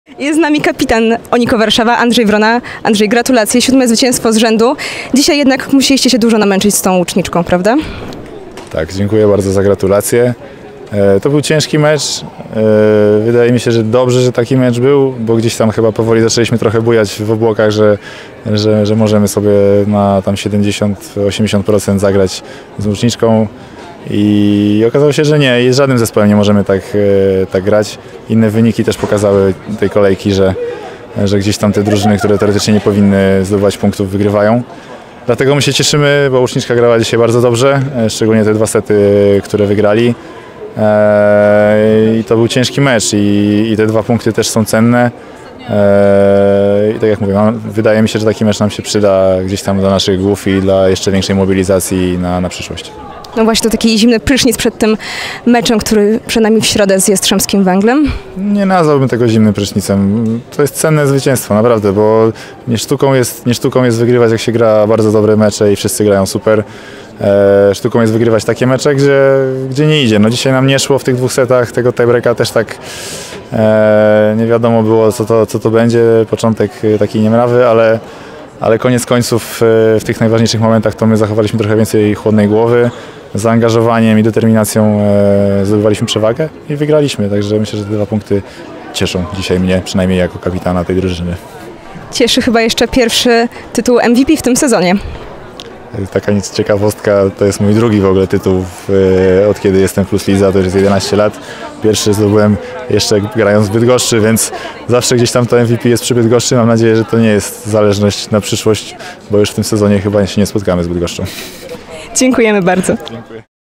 Jest z nami kapitan Oniko Warszawa, Andrzej Wrona. Andrzej, gratulacje, 7. zwycięstwo z rzędu. Dzisiaj jednak musieliście się dużo namęczyć z tą łuczniczką, prawda? Tak, dziękuję bardzo za gratulacje. To był ciężki mecz. Wydaje mi się, że dobrze, że taki mecz był, bo gdzieś tam chyba powoli zaczęliśmy trochę bujać w obłokach, że możemy sobie na tam 70-80% zagrać z łuczniczką. I okazało się, że nie, z żadnym zespołem nie możemy tak grać. Inne wyniki też pokazały tej kolejki, że gdzieś tam te drużyny, które teoretycznie nie powinny zdobywać punktów, wygrywają. Dlatego my się cieszymy, bo łuczniczka grała dzisiaj bardzo dobrze, szczególnie te 2 sety, które wygrali. I to był ciężki mecz i te 2 punkty też są cenne. I tak jak mówię, wydaje mi się, że taki mecz nam się przyda gdzieś tam dla naszych głów i dla jeszcze większej mobilizacji na przyszłość. No właśnie, to taki zimny prysznic przed tym meczem, który przed nami w środę z Jastrzębskim Węglem. Nie nazwałbym tego zimnym prysznicem. To jest cenne zwycięstwo, naprawdę, bo nie sztuką jest wygrywać, jak się gra bardzo dobre mecze i wszyscy grają super. Sztuką jest wygrywać takie mecze, gdzie nie idzie. No dzisiaj nam nie szło w tych 2 setach, tego tiebreaka też tak nie wiadomo było, co to będzie. Początek taki niemrawy, ale koniec końców w tych najważniejszych momentach to my zachowaliśmy trochę więcej chłodnej głowy. Zaangażowaniem i determinacją zdobywaliśmy przewagę i wygraliśmy. Także myślę, że te 2 punkty cieszą dzisiaj mnie, przynajmniej jako kapitana tej drużyny. Cieszy chyba jeszcze pierwszy tytuł MVP w tym sezonie. Taka nic ciekawostka, to jest mój drugi w ogóle tytuł od kiedy jestem w Plus Lidze, to już jest 11 lat. Pierwszy zdobyłem jeszcze grając w Bydgoszczy, więc zawsze gdzieś tam to MVP jest przy Bydgoszczy. Mam nadzieję, że to nie jest zależność na przyszłość, bo już w tym sezonie chyba się nie spotkamy z Bydgoszczą. Dziękujemy bardzo. Dziękuję.